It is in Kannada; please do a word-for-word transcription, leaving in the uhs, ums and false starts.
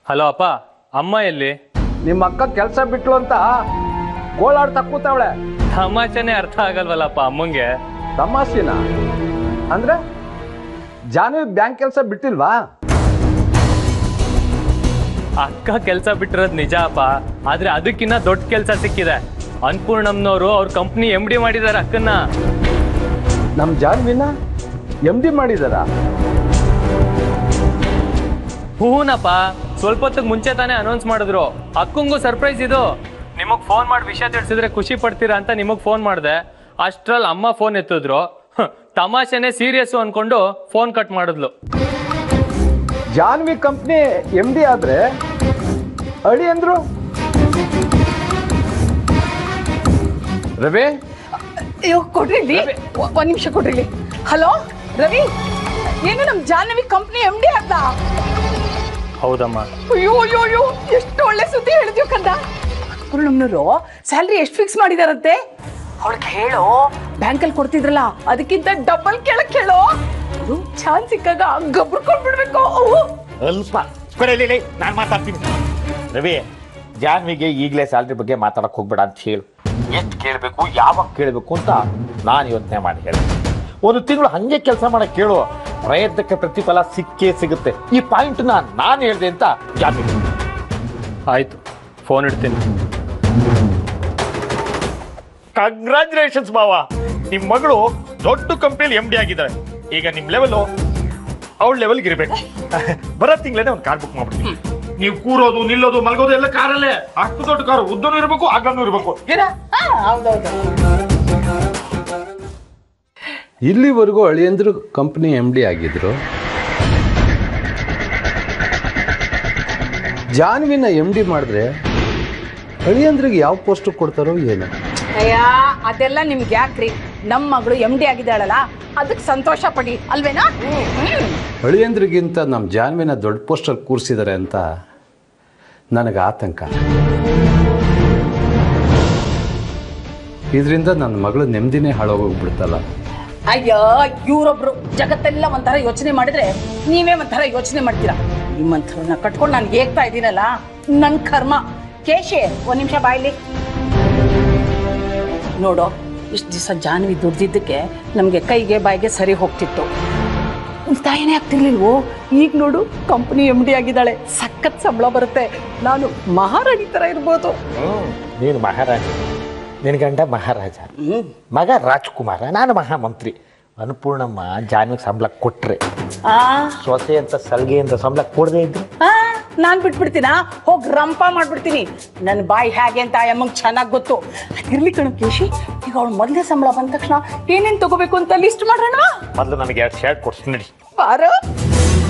ಹಲೋ ಅಪ್ಪ, ಅಮ್ಮ ಎಲ್ಲಿ? ನಿಮ್ಮ ಅಕ್ಕ ಕೆಲಸ ಬಿಟ್ಲು ಅಂತ ಗೋಳಾಡ್ತಾ ಕೂತವಳೆ. ತಮಾಷೆನೇ ಅರ್ಥ ಆಗಲ್ವಲ್ಲಪ್ಪ ಅಮ್ಮಂಗೆ. ತಮಾಷೆನಾ ಅಂದ್ರೆ ಜಾನ್ವಿ ಬ್ಯಾಂಕ್ ಕೆಲಸ ಬಿಟ್ಟಿಲ್ವಾ? ಅಕ್ಕ ಕೆಲಸ ಬಿಟ್ಟಿರೋದು ನಿಜ ಅಪ್ಪ, ಆದ್ರೆ ಅದಕ್ಕಿನ್ನ ದೊಡ್ಡ ಕೆಲಸ ಸಿಕ್ಕಿದೆ. ಅನ್ಪೂರ್ಣಮ್ನವರು ಅವ್ರ ಕಂಪ್ನಿ ಎಂ ಡಿ ಮಾಡಿದಾರೆ ಅಕ್ಕನ್ನ. ನಮ್ ಜಾನ್ವಿನ ಎಂ ಡಿ ಮಾಡಿದಾರ? ಹೂನಪ್ಪ, ಸ್ವಲ್ಪ ಹೊತ್ತಿಗೆ ಮುಂಚೆ ತಾನೇ ಅನೌನ್ಸ್ ಮಾಡಿದ್ರು. ಅಕ್ಕಂಗೂ ಸರ್ಪ್ರೈಸ್ ಇದು. ನಿಮಗ್ ಫೋನ್ ಮಾಡಿ ವಿಷಯ ತಿಳಿಸಿದ್ರೆ ಖುಷಿ ಪಡ್ತೀರಾ ಅಂತ ನಿಮಗ್ ಫೋನ್ ಮಾಡಿದೆ. ಅಷ್ಟ್ರಲ್ಲಿ ಅಮ್ಮ ಫೋನ್ ಎತ್ತಿದ್ರು. ತಮಾಷೆನೆ ಸೀರಿಯಸ್ ಅನ್ಕೊಂಡು ಫೋನ್ ಕಟ್ ಮಾಡಿದ್ಲು. ಜಾನ್ವಿ ಕಂಪ್ನಿ ಎಂ ಡಿ ಆದ್ರೆ ಅಡಿ ಅಂದ್ರು. ರವಿ, ಅಯ್ಯೋ ಕೊಡ್ರಿ ಒಂದ್ ನಿಮಿಷ ಕೊಡ್ರಿ. ಹಲೋ ರವಿ, ಏನು ನಮ್ ಜಾಹ್ನವಿ ಕಂಪ್ನಿ ಎಂ ಡಿ ಆದ? ಹೌದಮ್ಮ. ಅಯ್ಯೋ ಅಯ್ಯೋ ಅಯ್ಯೋ ಎಷ್ಟು ಒಳ್ಳೆ ಸುದ್ದಿ ಹೇಳಿದ್ಯೋ ಕಂದ. ನಮ್ನವರು ಸ್ಯಾಲ್ರಿ ಎಷ್ಟು ಫಿಕ್ಸ್ ಮಾಡಿದಾರಂತೆ? ಅವಳಿಗೆ ಹೇಳೋ, ಬ್ಯಾಂಕಲ್ಲಿ ಕೊಡ್ತಿದ್ರಲ್ಲ ಅದಕ್ಕಿಂತ ಡಬಲ್ ಕೇಳಕ್ ಹೇಳೋ. ಚಾನ್ಸ್ ಸಿಕ್ಕಾಗ ಗಬ್ರುಕೊಂಡ್ಬಿಡ್ಬೇಕು. ಅಲ್ಪ ಕೊಡಲಿ, ನಾನು ಮಾತಾಡ್ತೀನಿ. ರವಿ, ಜಾನ್ವಿಗೆ ಈಗಲೇ ಸ್ಯಾಲ್ರಿ ಬಗ್ಗೆ ಮಾತಾಡಕ್ ಹೋಗ್ಬೇಡ ಅಂತ ಹೇಳು. ಎಷ್ಟು ಕೇಳಬೇಕು, ಯಾವಾಗ ಕೇಳಬೇಕು ಅಂತ ನಾನು ಯೋಚನೆ ಮಾಡಿ ಹೇಳಿ. ಒಂದು ತಿಂಗಳು ಹಂಗೆ ಕೆಲಸ ಮಾಡಕ್ ಕೇಳು, ಪ್ರಯತ್ನಕ್ಕೆ ಪ್ರತಿಫಲ ಸಿಕ್ಕೇ ಸಿಗುತ್ತೆ. ಈ ಪಾಯಿಂಟ್ ನಾನು ಹೇಳಿದೆ ಅಂತ ಜಾನ್ವಿ. ಆಯ್ತು, ಫೋನ್ ಇಡ್ತೀನಿ. ಕಂಗ್ರಾಚುಲೇಷನ್ಸ್ ಮಾವ, ನಿಮ್ ಮಗಳು ದೊಡ್ಡ ಕಂಪ್ನಿಯಲ್ಲಿ ಎಂ ಡಿ ಆಗಿದ್ದಾರೆ. ಈಗ ನಿಮ್ ಲೆವೆಲ್ ಅವಳ ಲೆವೆಲ್ಗೆ ಇರಬೇಕು. ಬರೋ ತಿಂಗಳೇ ಒಂದು ಕಾರ್ ಬುಕ್ ಮಾಡ್ಬಿಡ್ತೀನಿ. ನೀವು ಕೂರೋದು, ನಿಲ್ಲೋದು, ಮಲಗೋದು ಎಲ್ಲ ಕಾರಲ್ಲೇ. ಅಷ್ಟು ದೊಡ್ಡ ಕಾರು, ಉದ್ದನೂ ಇರಬೇಕು, ಅಗ್ಲನೂ ಇರಬೇಕು. ಇಲ್ಲಿವರೆಗೂ ಅಳಿಯಂದ್ರು ಕಂಪ್ನಿ ಎಂ ಡಿ ಆಗಿದ್ರು. ಜಾನ್ವಿನ ಎಂ ಡಿ ಮಾಡಿದ್ರೆ ಅಳಿಯಂದ್ರಿಗೆ ಯಾವ ಪೋಸ್ಟ್ ಕೊಡ್ತಾರೋ ಏನು? ಅಯ್ಯ, ಅದೆಲ್ಲ ನಿಮ್ಗೆ ಯಾಕ್ರಿ? ನಮ್ಮ ಮಗಳು ಎಂ ಡಿ ಆಗಿದ್ದಾಳಲ್ಲ, ಅದಕ್ಕೆ ಸಂತೋಷ ಪಡಿ ಅಲ್ವೇನಾ? ಅಳಿಯಂದ್ರಿಗಿಂತ ನಮ್ಮ ಜಾನ್ವಿನ ದೊಡ್ಡ ಪೋಸ್ಟಲ್ಲಿ ಕೂರಿಸಿದ್ದಾರೆ ಅಂತ ನನಗೆ ಆತಂಕ. ಇದರಿಂದ ನನ್ನ ಮಗಳು ನೆಮ್ಮದಿನೇ ಹಾಳಾಗೋಗ್ಬಿಡ್ತಲ್ಲ. ಅಯ್ಯೋ, ಇವ್ರೊಬ್ರು ಜಗತ್ತೆಲ್ಲ ಒಂಥರ ಯೋಚನೆ ಮಾಡಿದ್ರೆ ನೀವೇ ಒಂಥರ ಯೋಚನೆ ಮಾಡ್ತೀರಾ. ನಿಮ್ಮಂಥವ್ರನ್ನ ಕಟ್ಕೊಂಡು ನಾನು ಹೇಗ್ತಾ ಇದ್ದೀನಲ್ಲ, ನನ್ನ ಕರ್ಮ. ಕೇಶೆ, ಒಂದ್ ನಿಮಿಷ ಬಾಯ್ಲಿ ನೋಡು. ಇಷ್ಟು ದಿವಸ ಜಾನ್ವಿ ದುಡ್ದಿದ್ದಕ್ಕೆ ನಮಗೆ ಕೈಗೆ ಬಾಯಿಗೆ ಸರಿ ಹೋಗ್ತಿತ್ತು, ಉಳಿತಾಯನೇ ಆಗ್ತಿರ್ಲಿಲ್ವೋ. ಈಗ ನೋಡು, ಕಂಪ್ನಿ ಎಂ ಡಿ ಆಗಿದ್ದಾಳೆ, ಸಖತ್ ಸಂಬಳ ಬರುತ್ತೆ. ನಾನು ಮಹಾರಾಣಿ ತರ ಇರ್ಬೋದು. ನೀನು ಮಹಾರಾಜ, ನಿನ್ನ ಗಂಡ ಮಹಾರಾಜ, ಮಗ ರಾಜ್ಕುಮಾರ, ನಾನು ಮಹಾಮಂತ್ರಿ. ಅನ್ಪೂರ್ಣಮ್ಮ ಜಾನ್ವಿಗೆ ಸಂಬಳ ಕೊಟ್ರೆ, ಸೊಸೆ ಅಂತ ಸಲ್ಗೆ ಅಂತ ಸಂಬಳ ಕೊಡದೇ ಇದ್ರೆ ನಾನ್ ಬಿಟ್ಬಿಡ್ತೀನಾ? ಹೋಗಿ ರಂಪ ಮಾಡ್ಬಿಡ್ತೀನಿ. ನನ್ನ ಬಾಯಿ ಹೇಗೆ ಅಂತ ಅಮ್ಮಂಗೆ ಚೆನ್ನಾಗಿ ಗೊತ್ತು. ಇರ್ಲಿ ಕಣು ಕೇಶಿ, ಈಗ ಅವಳು ಮೊದಲೇ ಸಂಬಳ ಬಂದ ತಕ್ಷಣ ಏನೇನ್ ತಗೋಬೇಕು ಅಂತ ಲಿಸ್ಟ್ ಮಾಡೋಣ. ಮೊದಲು ನನಗೆ ಎರಡು ಶರ್ಟ್ ಕೊಡ್ತೀನಿ ನಡಿ. ಬಾರ